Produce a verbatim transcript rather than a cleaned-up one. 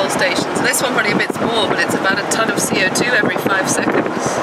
control stations. This one probably emits more, but it's about a ton of C O two every five seconds.